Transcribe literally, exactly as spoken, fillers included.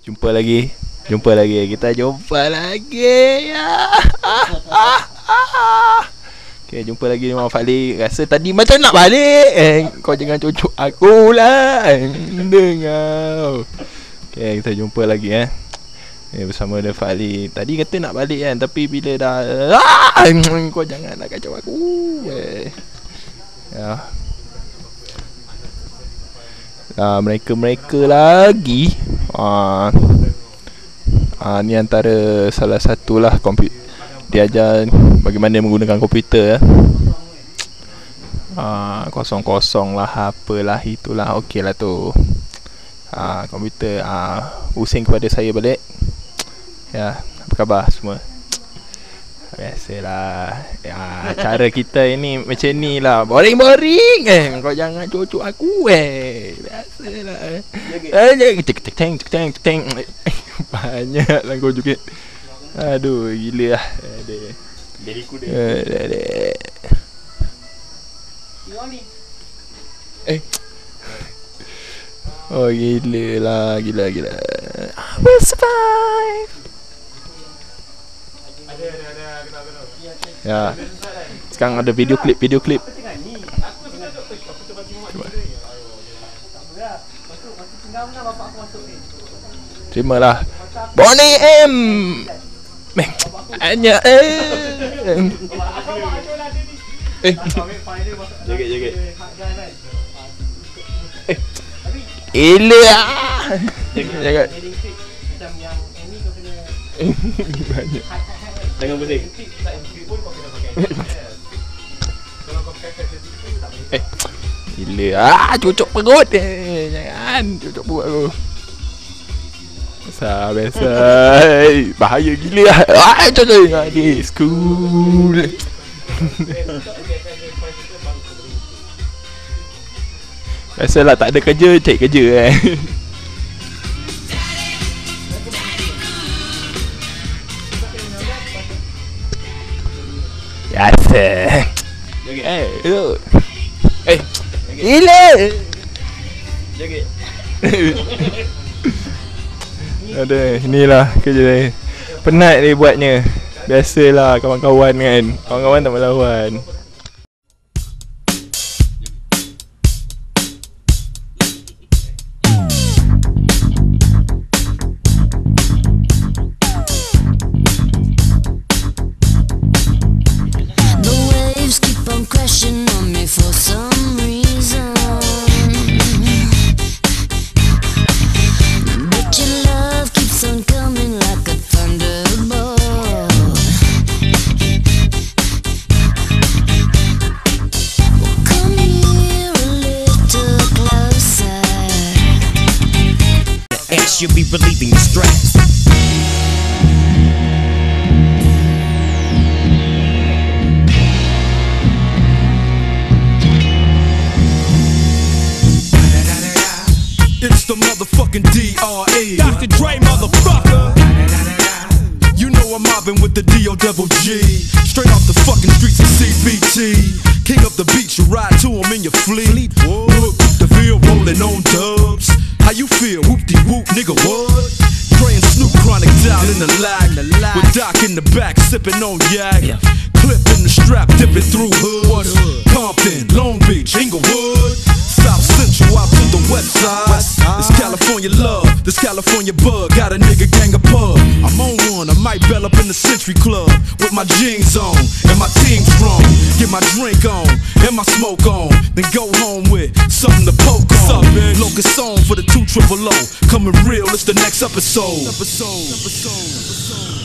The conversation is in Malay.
Jumpa lagi. Jumpa lagi. Kita jumpa lagi. Okay, jumpa lagi dengan Falik. Rasa tadi macam nak balik. Eh, kau jangan cucuk aku lah. Dengar. Okay, kita jumpa lagi eh. Eh, bersama dengan Falik. Tadi kata nak balik kan, tapi bila dah ah, kau jangan nak kacau aku. Eh. Ya. Uh, mereka-mereka lagi uh, uh, ni antara salah satulah komputer dia ajar bagaimana menggunakan komputer uh, kosong-kosong lah apalah itulah. Okey lah tu uh, komputer uh, pusing kepada saya balik. Ya, apa khabar semua? Biasalah ya, cara kita ini macam ni lah. Boring-boring eh. Kau jangan cucuk aku eh. Biasalah eh. Cek-cek cek-cek. Banyak lah kau juga. Aduh gila lah. Diriku dia Eh oh gila lah. Gila gila. I will survive. Ya. Sekarang ada video klip, video klip. Terimalah. Bonnie M. Meh. Hanya eh. Eh. Jaga jaga. Eh. Gila. Jaga jaga. Macam yang ini kau kena banyak. Jangan pusing. Eh, gila ah, cucuk perut eh. Jangan cucuk perut aku. Biasa, biasa. Bahaya gila lah. Ah, cucuk di school. Biasalah tak ada kerja, cari kerja eh. Biasa. Eh, tu. Eh, gila. Jaga. Ada, inilah kerja dia. Penat dia buatnya. Biasalah kawan-kawan kan. Kawan-kawan tak melawan. You'll be relieving the stress. It's the motherfucking D R E, Doctor Dre, motherfucker. You know I'm mobbing with the D O double G, straight off the fucking streets of C B T. King of the beach, you ride to him in your fleet. Look, the field rolling on dubs. How you feel? Whoop-de-whoop, nigga, what? Dre and Snoop Chronic down in the lag, with Doc in the back, sipping on yak. Clip in the strap, dipping through hoods. Compton, Long Beach, Inglewood, South Central out to the west side. This California love, this California bug, got a nigga gang of pub. I'm on one, I might bell up in the Century Club with my jeans on and my team strong. Get my drink on and my smoke on, then go home with something to poke on. Locust song for the two triple O, coming real, it's the next episode. episode, episode, episode.